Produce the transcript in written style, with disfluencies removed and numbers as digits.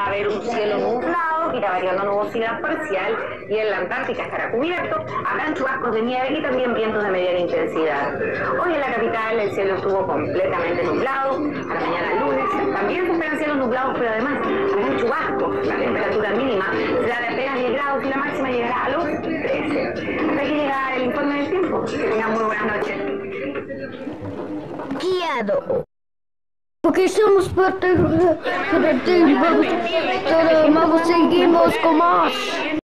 a haber un cielo nublado, irá variando nubosidad parcial y en la Antártica estará cubierto. Habrán chubascos de nieve y también vientos de mediana intensidad. Hoy en la capital el cielo estuvo completamente nublado. A la mañana lunes también se esperan cielos nublados, pero además habrán chubascos. La temperatura mínima será de apenas 10 grados y la máxima llegará a los 13. Hasta aquí llega el informe del tiempo. Que tengan muy buenas noches. Guiado. Porque somos parte de vamos, seguimos con más.